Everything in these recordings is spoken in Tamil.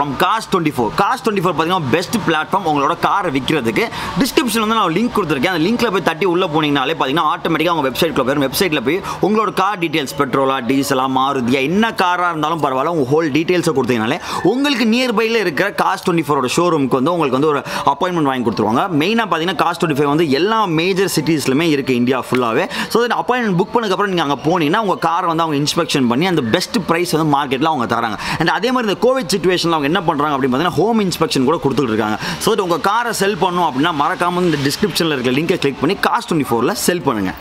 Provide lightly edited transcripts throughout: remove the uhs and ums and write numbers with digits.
from Cars24. Cars24 பார்த்தீங்கன்னா பெஸ்ட் பிளாட்ஃபார்ம் உங்களோட காரை விற்கிறதுக்கு. டிஸ்கிரிப்ஷனில் வந்து நான் லிங்க் கொடுத்துருக்கேன். அந்த லிங்க்ல போய் தட்டி உள்ளே போனீங்கனாலே பார்த்தீங்கன்னா ஆட்டோமேட்டிக்காக உங்கள் வெப்சைட்ல போயிடும். வெப்சைட்டில் போய் உங்களோட கார் டீட்டெயில்ஸ், பெட்ரோலா, டீசலா, மாருதியா, என்ன காராக இருந்தாலும் பரவாயில்ல, உங்கள் ஹோல் டீட்டெயில்ஸை கொடுத்தீங்கனாலே உங்களுக்கு நியர்பையில் இருக்கிற Cars24 ஷோரூமுக்கு வந்து உங்களுக்கு வந்து ஒரு அப்பாயின்மெண்ட் வாங்கி கொடுத்துருவாங்க. மெயினாக பார்த்தீங்கன்னா Cars24 வந்து எல்லா மேஜர் சிட்டிஸ்லுமே இருக்குது இந்தியா ஃபுல்லாகவே. ஸோ அந்த அப்பாயின்மெண்ட் புக் பண்ணதுக்கப்புறம் நீங்கள் அங்கே போனீங்கன்னா உங்கள் காரை வந்து அவங்க இன்ஸ்பெக்ஷன் பண்ணி அந்த பெஸ்ட் ப்ரைஸ் வந்து மார்க்கெட்டில் அவங்க தராங்க. அண்ட் அதே மாதிரி இந்த கோவிட் சுச்சுவேஷனில் அவங்க என்ன பண்ணுறாங்க அப்படின்னு பார்த்தீங்கன்னா ஹோம் இன்ஸ்பெக்ஷன் கூட கொடுத்துட்டு இருக்காங்க. ஸோ உங்கள் காரை செல் பண்ணணும் அப்படின்னா மறக்காமல் இந்த டிஸ்கிரிப்ஷனில் இருக்கிற லிங்கை கிளிக் பண்ணி Cars24 செல் பண்ணுங்கள்.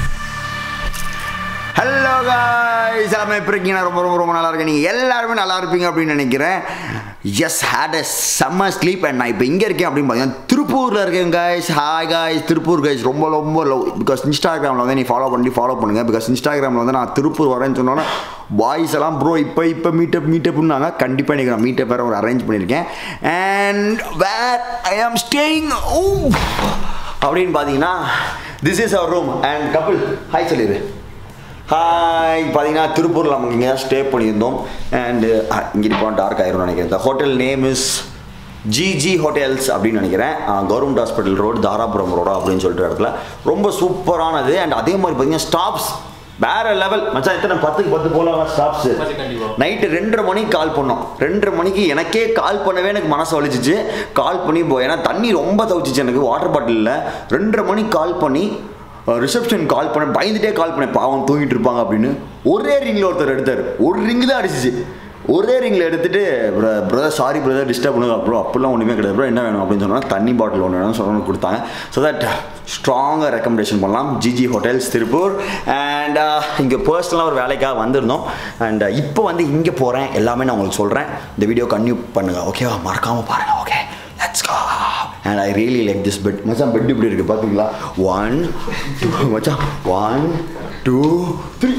ஹலோ காய்ஸ், எல்லாமே எப்படி இருக்கீங்க? ரொம்ப ரொம்ப ரொம்ப நல்லா இருக்கேன். நீங்கள் எல்லாருமே நல்லா இருப்பீங்க அப்படின்னு நினைக்கிறேன். Yes, had a summer sleep. And நான் இப்போ இங்கே இருக்கேன் அப்படின்னு பார்த்தீங்கன்னா திருப்பூரில் இருக்கேன் guys. Hi guys, Tiruppur guys ரொம்ப ரொம்ப லவ். பிகாஸ் இன்ஸ்டாகிராமில் வந்து நீ ஃபாலோ பண்ணுங்கள். பிகாஸ் இன்ஸ்டாகிராமில் வந்து நான் திருப்பூர் வரேன்னு சொன்னோன்னா பாய்ஸ் எல்லாம் ப்ரோ இப்போ மீட்டப்னாங்க. கண்டிப்பாக இன்றைக்கி நான் மீட்டப் வேறு ஒரு அரேஞ்ச் பண்ணியிருக்கேன். அண்ட் வேர் ஐ ஆம் ஸ்டேயிங் அப்படின்னு பார்த்தீங்கன்னா this is our room. And Kapil hi சொல்லிடு. ஹாய், பார்த்தீங்கன்னா திருப்பூரில் நமக்கு இங்கே தான் ஸ்டே பண்ணியிருந்தோம். அண்டு இங்கே இப்போ டார்க் ஆயிரும்னு நினைக்கிறேன். இந்த hotel name is GG hotels அப்படின்னு நினைக்கிறேன். கவர்மெண்ட் ஹாஸ்பிட்டல் ரோடு, தாராபுரம் ரோடா அப்படின்னு சொல்லிட்டு இடத்துல ரொம்ப சூப்பரானது. அண்ட் அதே மாதிரி பார்த்தீங்கன்னா ஸ்டாப்ஸ் வேற லெவல் மச்சான். எத்தனை 10க்கு 10 போல ஸ்டாப்ஸ். நைட்டு 2:30 மணிக்கு கால் பண்ணோம். 2:30 மணிக்கு எனக்கே கால் பண்ணவே எனக்கு மனசு வலிச்சிச்சு. கால் பண்ணி ஏன்னா தண்ணி ரொம்ப தவிச்சிச்சு எனக்கு வாட்டர் பாட்டிலில். 2:30 மணிக்கு கால் பண்ணி ரிசப்ஷன் கால் பண்ண பயந்துட்டே கால் பண்ணேன், பாவம் தூங்கிட்டு இருப்பாங்க அப்படின்னு. ஒரே ரிங்கில் ஒருத்தர் எடுத்தார். ஒரு ரிங்கு தான் அடிச்சிச்சு. ஒரே ரிங்கில் எடுத்துகிட்டு பிரதர் சாரி பிரதர் டிஸ்டர்ப் பண்ணுங்க அப்புறம் அப்படிலாம் ஒன்றுமே கிடையாது ப்ரோ, என்ன வேணும் அப்படின்னு சொன்னால் தண்ணி பாட்டில் ஒன்று வேணும்னு சொல்லணும்னு கொடுத்தாங்க. ஸோ தட் ஸ்ட்ராங்காக ரெக்கமெண்டேஷன் பண்ணலாம் ஜிஜி ஹோட்டல்ஸ் திருப்பூர். அண்ட் இங்கே பர்சனலாக ஒரு வேலைக்காக வந்திருந்தோம். அண்ட் இப்போ வந்து இங்கே போகிறேன், எல்லாமே நான் உங்களுக்கு சொல்கிறேன். இந்த வீடியோ கன்டினியூ பண்ணுங்கள், ஓகேவா? மறக்காமல் பாருங்கள். Okay, let's go. And I really like this bed. மச்சான் பெட் இப்படி இருக்குது பார்த்தீங்களா? 1 2 மச்சான் 1 2 3.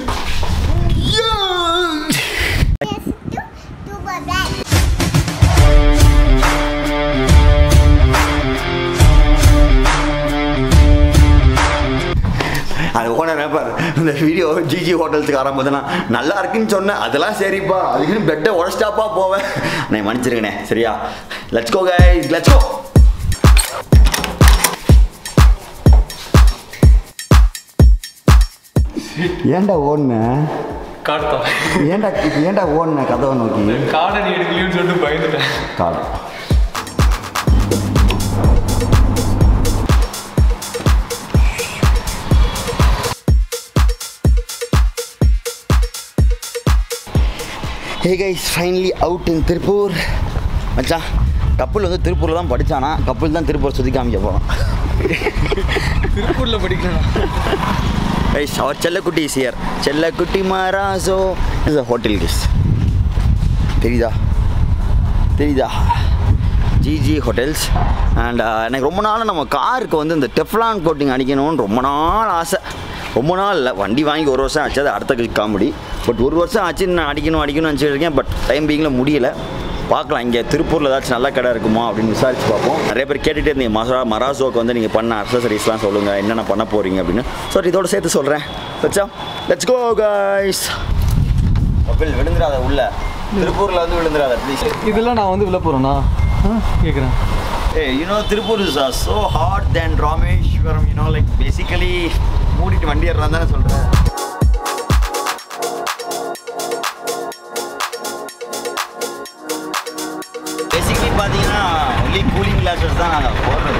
அது ஓனர் பேப்பர் இந்த வீடியோ ஜிஜி ஹோட்டல்ஸுக்கு ஆரம்பிச்சுனா நல்லா இருக்குன்னு சொன்னேன். அதெல்லாம் சரிப்பா, அதுக்குன்னு பெட்டை உடச்சிட்டாப்பா போவேன். நான் மன்னிச்சிருக்கேனே, சரியா? Let's go guys, let's go. ஏன்டா ஓடுன? ஏன்டா ஓடுன கதவை நோக்கி? காடை நீ எடுக்கலைன்னு சொல்லிட்டு பயந்துட்டேன். காடு hey guys, finally out in Tiruppur. மச்சான் கப்பல் வந்து திருப்பூரில் தான் படித்தானா, கப்பல் தான் திருப்பூர் சுற்றி காமிக்க போகிறான். திருப்பூரில் படிக்கலாம். கைஸ், அவர் செல்லக்குட்டி இஸ் ஹியர். செல்லக்குட்டி மராசோ இஸ் அ ஹோட்டல் கைஸ். தெரியுதா? GG hotels. அண்ட் எனக்கு ரொம்ப நாள் நம்ம காருக்கு வந்து இந்த டெஃப்லான் கோட்டிங் அடிக்கணும்னு ரொம்ப நாள் ஆசை. ரொம்ப நாள் இல்லை, வண்டி வாங்கி 1 வருஷம் ஆச்சு. அது அடுத்த காமெடி. பட் 1 வருஷம் ஆச்சு நான் அடிக்கணும்னு நினச்சிட்டு இருக்கேன். பட் டைம் பீங்கில் முடியல. பார்க்கலாம், இங்கே திருப்பூரில் ஏதாச்சும் நல்ல கடை இருக்குமா அப்படின்னு விசாரிச்சு பார்ப்போம். நிறைய பேர் கேட்டுகிட்டே இருந்தீங்க மராசோக்கு வந்து நீங்கள் பண்ண அக்சசரிஸ்லாம் சொல்லுங்கள், என்னென்ன பண்ண போகிறீங்க அப்படின்னு. ஸோ இதோட சேர்த்து சொல்கிறேன். Let's go guys. கபில் விழுந்துடாத, உள்ள திருப்பூரில் வந்து விழுந்துடாத ப்ளீஸ். இதெல்லாம் நான் வந்து விழ போகிறேன்னா கேட்குறேன். Hey, you know Tirupur is so hot than Rameshwaram, you know, like basically மூடிட்டு வண்டி ஏறலாம் தானே சொல்கிறேன். பேசிக்கலி பார்த்தீங்கன்னா ஒன்லி கூலிங் கிளாஸஸ் தான் நாங்கள் போடுறது.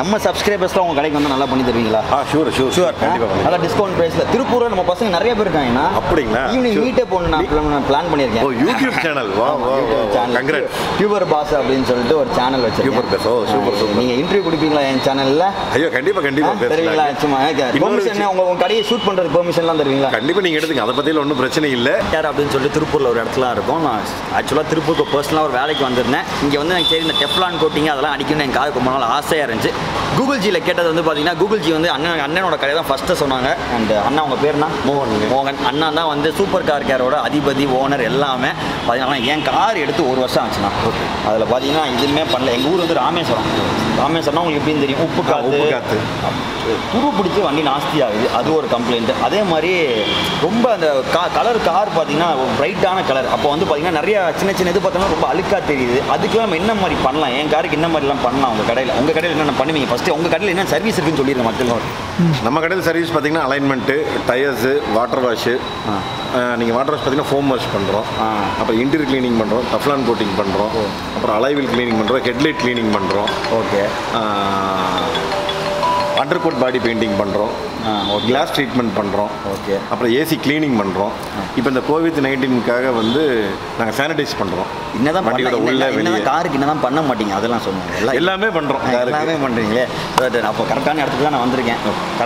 நம்ம சப்ஸ்கிரைபர்ஸ்லாம் உங்கள் கடைக்கு வந்து நல்லா பண்ணி தருவீங்களா? ஷூர் கண்டிப்பாக நல்லா டிஸ்கவுண்ட் ப்ரைஸில். திருப்பூரில் நம்ம பசங்க நிறைய பேர் இருக்காங்கன்னா அப்படிங்களா? ஈவினிங் மீட்டே போகணும் நான் பிளான் பண்ணியிருக்கேன். யூடியூப் சேனல் கங்க்ராட் டியூபர் பாஸ் அப்படின்னு சொல்லிட்டு ஒரு சேனல் வச்சிருக்கேன். சூப்பர். நீங்கள் இன்டர்வியூ கொடுப்பீங்களா என் சேனலில்? ஐயோ கண்டிப்பாக தருவீங்களா? சும்மா பெர்மிஷன் உங்கள் கடையை ஷூட் பண்ணுறது பெர்மிஷன்லாம் தருவீங்களா? கண்டிப்பாக நீங்கள் எடுத்துங்க, அதை பற்றியில் ஒன்றும் பிரச்சனை இல்லை. யார் அப்படின்னு சொல்லிட்டு திருப்பூரில் ஒரு இடத்துல இருக்கும். நான் ஆக்சுவலாக திருப்பூருக்கு பர்சனலாக ஒரு வேலைக்கு வந்திருந்தேன். இங்கே வந்து எனக்கு சரி இந்த டெஃப்லான் கோட்டிங் அதெல்லாம் அடிக்கணும்னு என் காது ரொம்ப நாள் ஆசையாக இருந்துச்சு. கூகுள் ஜியில் கேட்டது வந்து பார்த்தீங்கன்னா, கூகுள் ஜி வந்து அண்ணனோட கடையை தான் ஃபஸ்ட்டு சொன்னாங்க. அண்ட் அண்ணா உங்கள் பேர்னா? மோகன். அண்ணா தான் வந்து சூப்பர் கார் கேரோட அதிபதி, ஓனர் எல்லாமே. பார்த்தீங்கன்னா என் கார் எடுத்து 1 வருஷம் ஆச்சுண்ணா. அதில் பார்த்தீங்கன்னா இதுவுமே பண்ணல. எங்கள் ஊர் வந்து ராமேஸ்வரம்னா உங்களுக்கு எப்படின்னு தெரியும், உப்பு காற்று துரு பிடிச்சி வண்டி நாஸ்தி ஆகுது, அது ஒரு கம்ப்ளைண்ட். அதே மாதிரி ரொம்ப அந்த கலர் கார் பார்த்தீங்கன்னா பிரைட்டான கலர். அப்போ வந்து பார்த்தீங்கன்னா நிறைய சின்ன இது பார்த்தோம்னா ரொம்ப அழுக்காக தெரியுது. அதுக்கெல்லாம் நம்ம என்ன மாதிரி பண்ணலாம், என் காருக்கு என்ன மாதிரிலாம் பண்ணலாம் உங்கள் கடையில் என்னென்ன பண்ணுவீங்க? ஃபஸ்ட்டு உங்கள் கடையில் என்ன சர்வீஸ் இருக்குன்னு சொல்லிடுங்க மக்கள். நம்ம கடையில் சர்வீஸ் பார்த்தீங்கன்னா அலைன்மெண்ட்டு, டயர்ஸு, வாட்டர் வாஷு. நீங்கள் வாட்டர் வாஷ் பார்த்தீங்கன்னா ஃபோம் வாஷ் பண்ணுறோம், அப்புறம் இன்டீரியர் க்ளீனிங் பண்ணுறோம், டஃப்லான் கோட்டிங் பண்ணுறோம், அப்புறம் அலைவில் க்ளீனிங் பண்ணுறோம், ஹெட்லைட் க்ளீனிங் பண்ணுறோம். Okay. Under coat body painting பண்ணுறோம், கிளாஸ் ட்ரீட்மெண்ட் பண்ணுறோம். ஓகே. அப்புறம் ஏசி க்ளீனிங் பண்ணுறோம். இப்போ இந்த கோவிட்-19க்காக வந்து நாங்கள் சானிடைஸ் பண்ணுறோம். என்னதான் வண்டியோட உள்ள வெளியே காருக்கு என்னதான் பண்ண மாட்டீங்க அதெல்லாம் சொல்லுங்கள். எல்லாமே பண்ணுறோம். எல்லாமே பண்ணுறீங்களே. அப்போ கரெக்டான இடத்துக்கு தான் நான் வந்திருக்கேன்.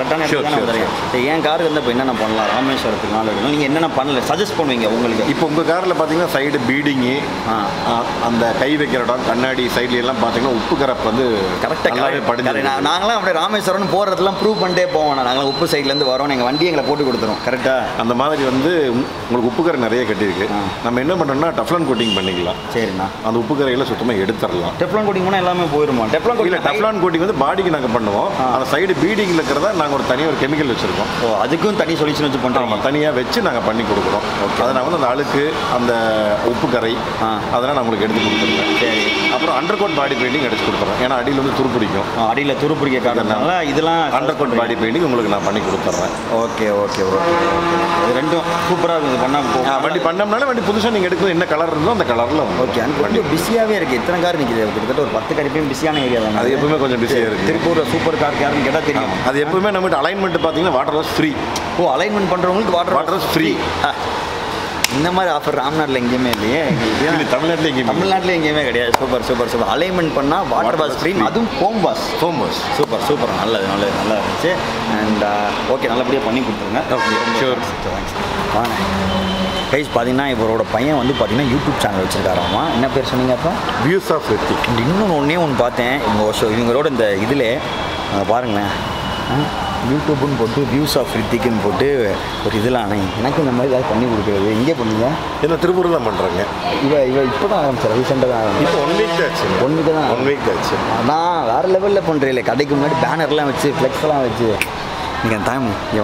என் காருக்கு வந்து இப்போ என்னென்ன பண்ணலாம் ராமேஸ்வரத்துக்குனால நீங்கள் என்னென்ன பண்ணல சஜஸ்ட் பண்ணுவீங்க உங்களுக்கு? இப்போ உங்கள் காரில் பார்த்தீங்கன்னா சைடு பீடிங்கு, அந்த கை வைக்கிற இடம், கண்ணாடி சைட்ல எல்லாம் பார்த்தீங்கன்னா உப்பு கரப்பு வந்து கரெக்டாக படிஞ்சு. நாங்களாம் அப்படியே ராமேஸ்வரம் போகிறதுலாம் ப்ரூவ் பண்ணிட்டே போவோம். நாங்கள் உப்பு சைட்லேருந்து வரோம், எங்கள் வண்டி எங்களை போட்டு கொடுத்துரும். கரெக்டாக அந்த மாதிரி வந்து உங்களுக்கு உப்பு கரை நிறைய கட்டியிருக்கு. நம்ம என்ன பண்ணுறோம்னா டஃப்லான் கோட்டிங் பண்ணிக்கலாம். சரிண்ணா. அந்த உப்பு கரையில் சுத்தமாக எடுத்துடலாம். டெஃப்லான் கோட்டிங் பண்ணால் எல்லாமே போயிடுமா? டெஃப்லான் கோட்டிங் வந்து பாடிக்கு நாங்கள் பண்ணுவோம். அந்த சைடு பீடிங்கில் இருக்கிறதா நாங்கள் ஒரு தனியாக ஒரு கெமிக்கல் வச்சுருக்கோம். அதுக்கும் தனி சொல்யூஷன் வச்சு பண்ணுறோம். தனியாக வச்சு நாங்கள் பண்ணி கொடுக்குறோம். அதை நான் வந்து அந்த அழுக்கு, அந்த உப்பு கரை அதெல்லாம் நான் உங்களுக்கு எடுத்து கொடுத்துருவேன். சரி. அப்புறம் அண்டர் கோட் பாடி பெயிண்டிங் அடிச்சு கொடுத்துறேன். ஏன்னா அடியில் வந்து துரு பிடிக்கும். அடியில் துரு பிடிக்க காரணம்னால இதெல்லாம் அண்டர் கோட் பாடி பெயிண்டிங் உங்களுக்கு நான் பண்ணி கொடுத்துட்றேன். ஓகே. இது ரெண்டும் சூப்பராக இருக்குது. இது பண்ணால் வண்டி பண்ணோம்னால வண்டி புதுசாக நீங்கள் எடுக்கணும் என்ன கலர் இருந்தோ அந்த கலரில். ஓகே. அந்த வண்டி பிஸியாகவே இருக்குது. எத்தனை கார் நிற்கிது? கிட்டத்தட்ட ஒரு 10 கார் பிஸியான ஏரியா தான். அது எப்பவுமே கொஞ்சம் பிஸியாக இருக்குது. திருப்பூரில் சூப்பர் கார் கேர்னு கேட்டால் தெரியும். அது எப்பவுமே நம்மகிட்ட அலைன்மெண்ட் பார்த்தீங்கன்னா வாட்டர் வாஷ் ஃப்ரீ. அலைன்மெண்ட் பண்ணுறவங்களுக்கு வாட்டர் வாஷ் ஃப்ரீ. இந்த மாதிரி ஆஃபர் ராம்நாட்டில் எங்கேயுமே இல்லையே. தமிழ்நாட்டில் எங்கேயுமே கிடையாது. சூப்பர். அலைன்மெண்ட் பண்ணால் வாட்டர் வாஷ் ஃப்ரீ, அதுவும் ஹோம் வாஷ். சூப்பர். நல்லது நல்லா இருந்துச்சு. அண்ட் ஓகே, நல்லபடியாக பண்ணி கொடுத்துருங்க. ஷூர். வாங்க கைஸ். பார்த்தீங்கன்னா இவரோட பையன் வந்து பார்த்தீங்கன்னா யூடியூப் சேனல் வச்சுருக்காராமா. என்ன பேர் சொன்னீங்க அப்போ? Views of Rithik. இன்னொன்று பார்த்தேன் இவங்களோட இந்த இதில் பாருங்களேன், யூடியூப்னு போட்டு வியூஸ் ஆஃப் ரித்திக்னு போட்டு ஒரு இதெல்லாம். ஆனால் எனக்கு இந்த மாதிரி ஏதாவது பண்ணி கொடுக்குறது எங்கே பண்ணுங்க? இல்லை, திருப்பூரில் தான் பண்ணுறாங்க. இவ இப்போ தான் ஆரம்பிச்சார், ரீசெண்டாக தான். இப்போ 1 வீக் ஆச்சு. 1 வீக் ஆச்சு. ஆனால் வேறு லெவலில் பண்ணுறேன். இல்லை, கடைக்கு முன்னாடி பேனர்லாம் வச்சு ஃப்ளெக்ஸ்லாம் வச்சு. நீங்கள் டைம் இங்கே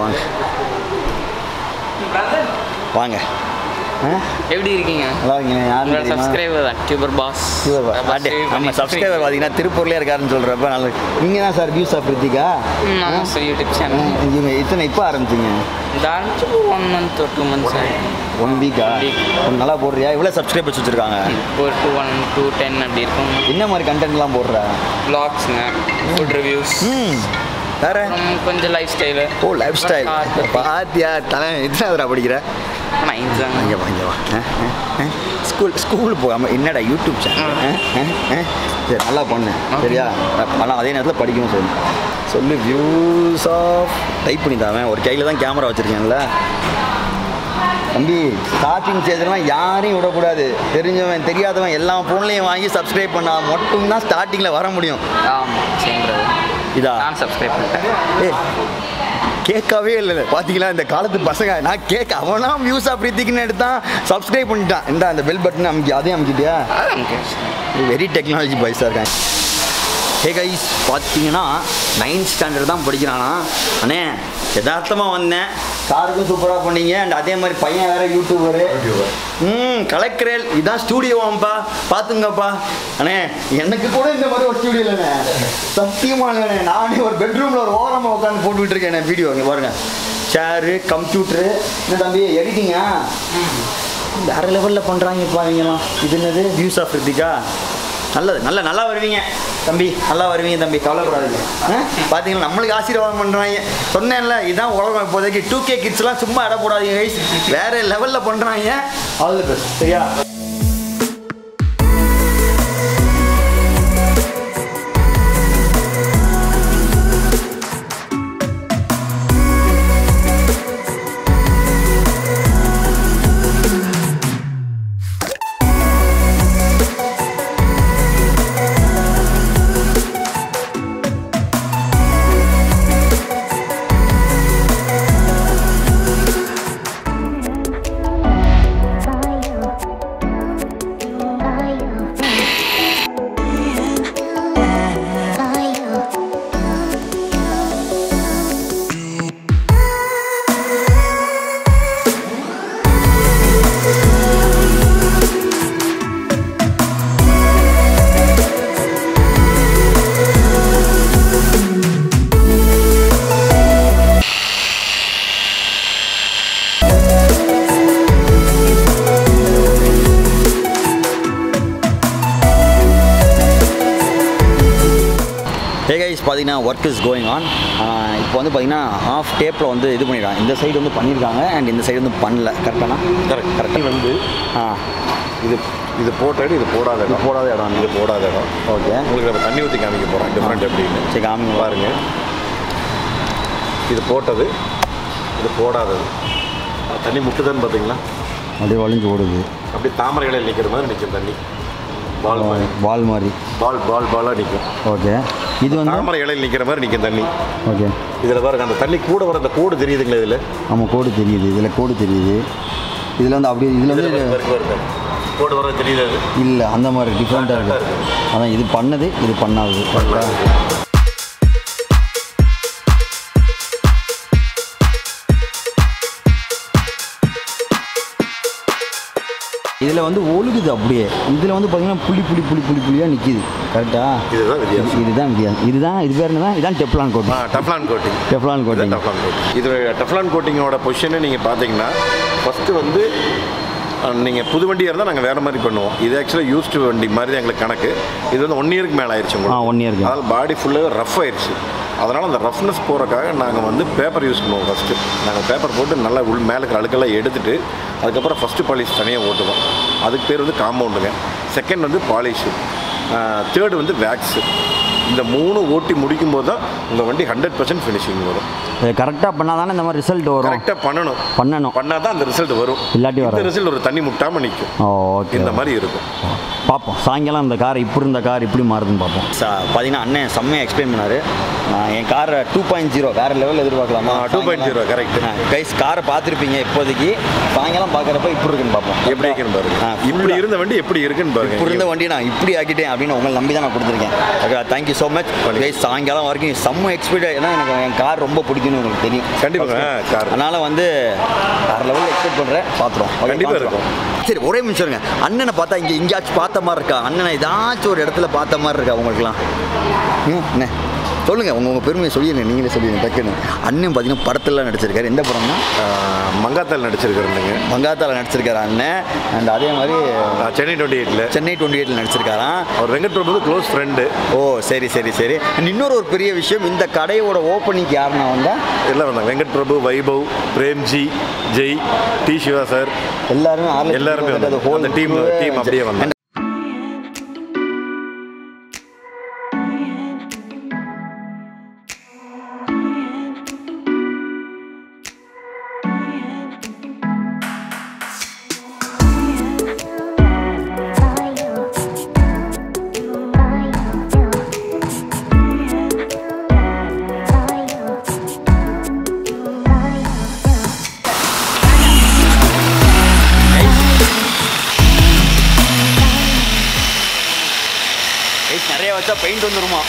வாங்க. எப்படி இருக்கீங்க? நல்லா இருக்கீங்க. யார் சப்ஸ்கிரைபர் தான், டியூபர் பாஸ். நம்ம சப்ஸ்கிரைபர் பார்த்தீங்கன்னா திருப்பூர்லேயே இருக்காருன்னு சொல்கிறப்ப நல்லா. நீங்கள் தான் சார் வியூஸ் ஆஃப் ரித்திகா? Sir YouTube channel. இத்தனை இப்போ ஆரம்பிச்சிங்க? 1 month or 2 months. 1 வீக்கா? நல்லா போடுறியா? எவ்வளோ சப்ஸ்கிரைபர்ஸ் வச்சுருக்காங்க? ஒரு 210 அப்படி இருக்கும். என்ன மாதிரி கண்டென்ட்லாம் போடுற? vlogsங்க, ஃபுட் ரிவ்யூஸ், வேறு கொஞ்சம் லைஃப் ஸ்டைலு. லைஃப் ஸ்டைல் பாத்தியா? தலை எத்தனை படிக்கிற? 9th தான். இங்கே வா. ஸ்கூல் போகாமல் என்னடா யூடியூப் சேனல்? சரி, நல்லா பண்ணு சரியா? ஆனால் அதே நேரத்தில் படிக்கணும் சொல்லு. வியூஸ் ஆஃப் டைப் பண்ணி தாவேன். ஒரு கையில் தான் கேமரா வச்சுருக்கேன்ல தம்பி. ஸ்டார்டிங் ஸ்டேஜ்லாம் யாரையும் விடக்கூடாது. தெரிஞ்சவன் தெரியாதவன் எல்லா ஃபோன்லேயும் வாங்கி சப்ஸ்கிரைப் பண்ணால் மட்டும்தான் ஸ்டார்டிங்கில் வர முடியும். இதா நான் சப்ஸ்கிரைப் பண்ணிட்டேன். கேட்கவே இல்லை. பார்த்தீங்களா இந்த காலத்து பசங்க? நான் அவனா வியூஸ் ஆஃப் ரித்திக்னு எடுத்தான், சப்ஸ்கிரைப் பண்ணிட்டான். இந்த பெல் பட்டன் அதையும் அமுக்கிட்டியா? வெரி டெக்னாலஜி பாய்ஸாக இருக்காங்க. ஹே கைஸ், பார்த்தீங்கன்னா 9th ஸ்டாண்டர்ட் தான் படிக்கிறானா. அண்ணே யதார்த்தமாக வந்தேன். காருக்கும் சூப்பராக பண்ணீங்க. அண்ட் அதே மாதிரி பையன் வேறு யூடியூபரு. கலெக்டரேல் இதான் ஸ்டூடியோவாம்ப்பா, பார்த்துங்கப்பா. அண்ணே எனக்கு கூட இந்த மாதிரி ஒரு ஸ்டூடியோ இல்லைண்ணே, சத்தியமாக இல்லைண்ணே. நானே ஒரு பெட்ரூமில் ஒரு ஓரமாக உட்காந்து போட்டுக்கிட்டு இருக்கேன் வீடியோ. இங்கே பாருங்க, சேரு, கம்ப்யூட்டரு. என்ன தம்பி எடிட்டிங்கா? வேறு லெவலில் பண்ணுறாங்கப்பா இவங்கெல்லாம். இது என்னது? வியூஸ் ஆஃப் ரித்திகா? நல்லா வருவீங்க. தம்பி நல்லா வருவீங்க தம்பி, கவலைப்படாதீங்க. பார்த்தீங்களா நம்மளுக்கு ஆசீர்வாதம் பண்ணுறாங்க. சொன்னேன்ல இதுதான் உலகம் இப்போதைக்கு. 2K கிட்ஸ்லாம் சும்மா இட போடாதீங்க கைஸ், வேறு லெவலில் பண்ணுறாங்க. All the best. சரியா? பார்த்தீங்கன்னா ஒர்க் இஸ் கோயிங் ஆன். இப்போ வந்து பார்த்தீங்கன்னா ஆஃப் டேப்பில் வந்து இது பண்ணிடுறாங்க. இந்த சைடு வந்து பண்ணியிருக்காங்க அண்ட் இந்த சைடு வந்து பண்ணல. கரெக்டானா? கரெக்டாக வந்து இது போட்ட இடம், இது போடாத இடம். போடாத இடம், இது போடாத இடம். ஓகே, உங்களுக்கு நம்ம தண்ணி ஊற்றி காமிக்க போகிறோம் டிஃப்ரெண்ட் எப்படின்னு. சரி காமிங்க பாருங்க. இது போட்டது, இது போடாதது. தண்ணி முட்டுதான்னு பார்த்தீங்களா? அப்படியே வளைஞ்சு ஓடுது. அப்படியே தாமரை இலையில் நிற்கிற மாதிரி நிற்கும் தண்ணி. பால் மாதிரி, பால் மாதிரி, பாலாக நிற்கும். ஓகே, இது வந்து தாமரை இலையில் நிற்கிற மாதிரி நிற்கும் தண்ணி. ஓகே, இதில் பாருங்க அந்த தண்ணி கூட வர அந்த கோடு தெரியுதுங்களா? இதில் ஆமாம் கோடு தெரியுது. இதில் கோடு தெரியுது. இதில் வந்து அப்படியே இதில் வந்து கோடு வர தெரியுது. அது இல்லை அந்த மாதிரி டிஃப்ரெண்ட்டாக இருக்குது. அதான் இது பண்ணது, இது பண்ணாது. இதில் வந்து ஒழுகுது அப்படியே. இதில் வந்து பார்த்தீங்கன்னா புள்ளியாக நிற்கிது. கரெக்டாக? இதுதான் வித்தியாசம். இதுதான் இது பேர் என்னதான்? இதான் டெஃப்லான் கோட்டிங். Teflon coating. இது டெஃப்லான் கோட்டிங்கோட பொசிஷனை நீங்கள் பார்த்தீங்கன்னா ஃபஸ்ட்டு வந்து நீங்கள் புது வண்டியாக இருந்தால் நாங்கள் வேறு மாதிரி பண்ணுவோம். இது ஆக்சுவலாக யூஸ்டு வண்டி மாதிரி தான் எங்களுக்கு கணக்கு. இது வந்து 1 இயருக்கு மேலே ஆயிடுச்சு உங்களுக்கு. 1 இயருக்கு. அதனால் பாடி ஃபுல்லாக ரஃப் ஆயிடுச்சு. அதனால் அந்த ரஃப்னஸ் போகிறக்காக நாங்கள் வந்து பேப்பர் யூஸ் பண்ணுவோம். ஃபஸ்ட்டு நாங்கள் பேப்பர் போட்டு நல்லா மேலே இருக்கிற அழுக்கெல்லாம் எடுத்துகிட்டு அதுக்கப்புறம் ஃபஸ்ட்டு பாலிஷ் தனியாக ஓட்டுவோம். அதுக்கு பேர் வந்து காம்பவுண்டுங்க. செகண்ட் வந்து பாலிஷு, தேர்டு வந்து வேக்ஸு. இந்த 3 ஓட்டி முடிக்கும் போது தான் உங்கள் வண்டி 100% ஃபினிஷிங் வரும். கரெக்டாக பண்ணால் தானே இந்த மாதிரி ரிசல்ட் வரும். கரெக்டாக பண்ணால் தான் அந்த ரிசல்ட் வரும். இல்லாட்டி வரும். இந்த ரிசல்ட் ஒரு தண்ணி முட்டாமல் நிற்கும். ஓகே, இந்த மாதிரி இருக்கும். பார்ப்போம் சாயங்காலம் இந்த கார் இப்படி இருந்த கார் இப்படி மாறுதுன்னு பார்ப்போம். பார்த்தீங்கன்னா அண்ணன் செம்மையாக எக்ஸ்பிளைன் பண்ணார். என் காரை 2.0 வேறு லெவலில் எதிர்பார்க்கலாமா? 2.0 கரெக்ட். கைஸ் காரை பார்த்துருப்பீங்க. இப்போதைக்கு சாயங்காலம் பார்க்குறப்ப இப்படி இருக்குன்னு பார்ப்போம். எப்படி இருக்குன்னு பாருங்க. இப்படி இருந்த வண்டி எப்படி இருக்குன்னு பாருங்க. இப்படி இருந்த வண்டி நான் இப்படி ஆக்கிட்டேன் அப்படின்னு உங்களை நம்பி தான் நான் கொடுத்துருக்கேன். Okay, thank you so much guys. சாயங்காலம் வரைக்கும் செம்ம எக்ஸ்பீரியன்ஸ். ஏன்னா எனக்கு என் கார் ரொம்ப பிடிக்கும்னு உங்களுக்கு தெரியும். கண்டிப்பாக கார். அதனால் வந்து வேறு லெவலில் எக்ஸ்பெக்ட் பண்ணுறேன். பார்த்துருவோம். கண்டிப்பாக இருக்கும். சரி, ஒரே நிமிஷம் இருங்க. அண்ணனை பார்த்தா எங்கேயாச்சும் பார்த்த மாதிரி இருக்கா? அண்ணனை ஏதாச்சும் ஒரு இடத்துல பார்த்த மாதிரி இருக்கா உங்களுக்குலாம்? என்ன சொல்லுங்கள், உங்கள் பெருமையை சொல்லிடுங்க. நீங்களே சொல்லிடுங்க டக்குன்னு. அண்ணன் பார்த்தீங்கன்னா படத்துலலாம் நடிச்சிருக்காரு. எந்த படம்னா? மங்காத்தால் நடிச்சிருக்காருங்க. மங்காத்தால் நடிச்சிருக்காரு அண்ணன். அண்ட் அதே மாதிரி சென்னை 28 நடிச்சிருக்காராம். அவர் வெங்கட் பிரபு க்ளோஸ் ஃப்ரெண்டு. ஓ சரி. அண்ட் இன்னொரு பெரிய விஷயம், இந்த கடையோட ஓப்பனிங் யாருன்னா வந்தால் எல்லாம் வந்தாங்க. வெங்கட் பிரபு, வைபவ், பிரேம்ஜி, ஜெய், டி சிவா சார் எல்லாருமே அந்த டீம் அப்படியே வந்தாங்க. நிறைய வச்சா பெயிண்ட் வந்துருமா?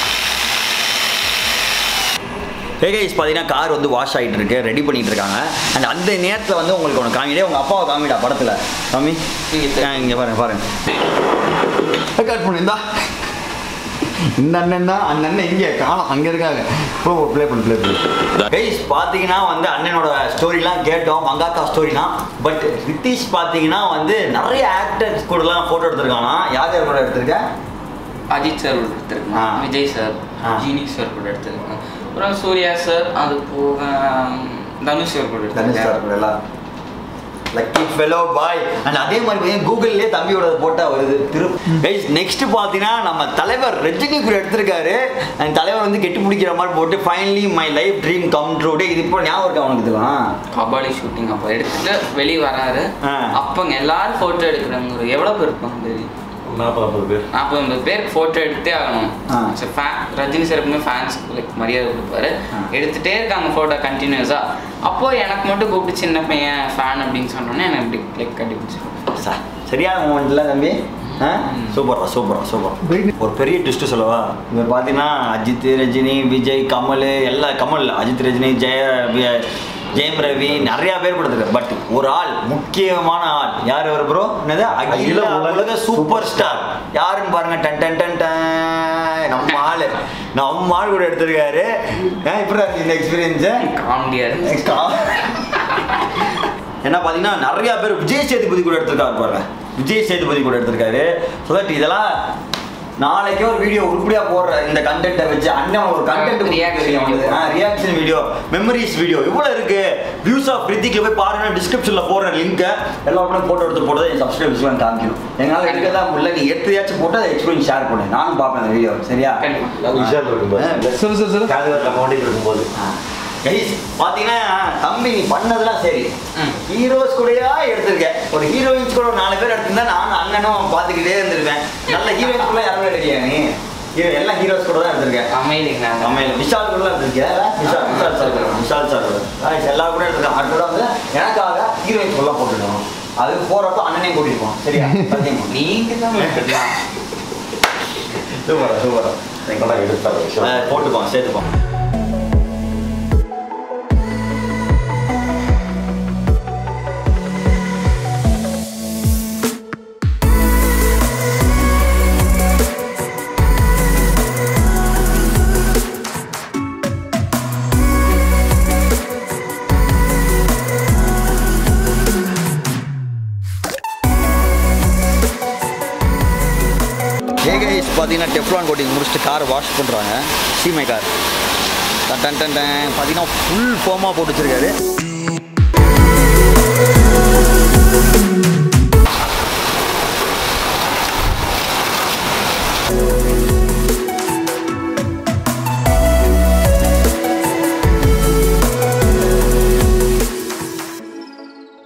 கைஸ் பார்த்தீங்கன்னா கார் வந்து வாஷ் ஆகிட்டு இருக்கு, ரெடி பண்ணிட்டு இருக்காங்க. அண்ட் அந்த நேரத்தில் வந்து உங்களுக்கு ஒன்று காமிடே, உங்கள் அப்பாவை காமிடா படத்தில் காமி. இங்கே பாருங்க கட் பண்ணிருந்தா இந்த அண்ணன் தான். அந்த அண்ணன் இங்கே காணும், அங்கே இருக்காங்க. இப்போ ப்ளே பண்ணு. கைஸ் பார்த்தீங்கன்னா வந்து அண்ணனோட ஸ்டோரிலாம் கேட்டோம், மங்காத்தா ஸ்டோரிலாம். பட் ரித்தீஷ் பார்த்தீங்கன்னா வந்து நிறைய ஆக்டர்ஸ் கூடலாம் ஃபோட்டோ எடுத்திருக்கானா. யார் கூட எடுத்திருக்கேன்? அஜித் சார் கூட எடுத்திருக்கேன், விஜய் சார், ஜீனி சார் கூட எடுத்திருக்கேன், அப்புறம் சூர்யா சார், அது போக தனுஷ் சார் கூட எடுத்திருக்கேன். Lucky fellow bye. அண்ட் அதே மாதிரி கூகுள்லேயே தம்பியோட போட்டா வருது. கைஸ் நெக்ஸ்ட் பார்த்தீங்கன்னா நம்ம தலைவர் ரஜினி கூட எடுத்திருக்காரு. அந்த தலைவர் வந்து கெட்டி பிடிக்கிற மாதிரி போட்டு finally my life dream come true day. இது இப்போ ஞாபகம் இருக்கா அவனுக்கு? இதுதான் கபாலி ஷூட்டிங் அப்போ எடுத்துட்டு வெளியே வராரு. அப்போங்க எல்லாரும் ஃபோட்டோ எடுக்கிறாங்க. ஒரு எவ்வளோ பேர் இருப்பாங்க தெரியும்? 40-50 பேருக்கு ஃபோட்டோ எடுத்தே ஆகணும். ரஜினி சார் எப்பவுமே ஃபேன்ஸ்க்கு லைக் மரியாதை கொடுப்பாரு. எடுத்துகிட்டே இருக்காங்க ஃபோட்டோ கண்டினியூஸாக. அப்போது எனக்கு மட்டும் கூப்பிட்டு சின்ன பையன் ஃபேன் அப்படின்னு சொன்னோன்னே எனக்கு இப்படி லைக் கட்டிப்பிடிச்சு சார் சரியான மூமெண்ட்ல தம்பி. சூப்பரா. ஒரு பெரிய ட்விஸ்ட் சொல்லவா? இங்க பார்த்தீங்கன்னா அஜித், ரஜினி, விஜய், கமல், கமல், அஜித், ரஜினி, ஜெயம் ரவி நிறைய பேர் கொடுத்துருக்காரு. பட் ஒரு ஆள், முக்கியமான ஆள் யார்? அவர் ப்ரோ என்னது? அகில உலக சூப்பர் ஸ்டார் யாருன்னு பாருங்க. டன் டன் டன் டன் நம்ம ஆள் கூட எடுத்திருக்காரு. இப்படி இந்த எக்ஸ்பீரியன்ஸை என்ன பார்த்தீங்கன்னா நிறைய பேர் விஜய் சேதுபதி கூட எடுத்திருக்காரு பாருங்க. ஸோ தட் இதெல்லாம் நாளைக்கே ஒரு வீடியோ உருப்படியாக போடுற இந்த கண்டென்ட்டை வச்சு அண்ணன் ஒரு content reaction video, memories video இவ்வளோ இருக்கு. வியூஸ் ஆஃப் ரித்திக்ல போய் பாருங்க, டிஸ்கிரிப்ஷனில் போடுற லிங்கை எல்லாருக்கும் போட்டோ எடுத்து போட்டு என் சப்ஸ்கிரைபர்ஸ்லாம் காமிக்கணும். எங்களால் எடுக்க தான் முடியல. நீ எடுத்துயாச்சும் போட்டு அதை எக்ஸ்பீரியன்ஸ் ஷேர் பண்ணு. நானும் பார்ப்பேன் அந்த வீடியோ. சரியா? இருக்கும்போது கைஸ் பார்த்தீங்கன்னா தம்பி நீ பண்ணதெல்லாம் சரி, ஹீரோஸ் கூடயா எடுத்திருக்கேன். ஒரு ஹீரோயின்ஸ் கூட ஒரு 4 பேர் எடுத்திருந்தா நானும் அண்ணனும் பார்த்துக்கிட்டே இருந்திருப்பேன். நல்ல ஹீரோயின்ஸ் கூட யாரும் எடுக்கலையா நீ? எல்லாம் ஹீரோஸ் கூட தான் எடுத்திருக்கேன். அமையல விஷால் கூட தான் எடுத்திருக்கேன். விஷால் சார் கூட எல்லாரும் கூட எடுத்திருக்கேன். அடுத்த வந்து எனக்காக ஹீரோயின்ஸ் கூட போட்டுருக்கோம். அது போகிறப்ப அண்ணனையும் கூட்டிருப்போம். சரியா? நீங்கள் தான் சூப்பரா எடுத்தாங்க. போட்டுப்போம், சேர்த்துப்போம். பார்த்தீங்கன்னா டெஃப்லான் கோட்டிங் முடிச்சுட்டு கார் வாஷ் பண்ணுறாங்க. சீமை கார் பார்த்தீங்கன்னா ஃபுல் ஃபோமாக போட்டு வச்சுருக்காரு.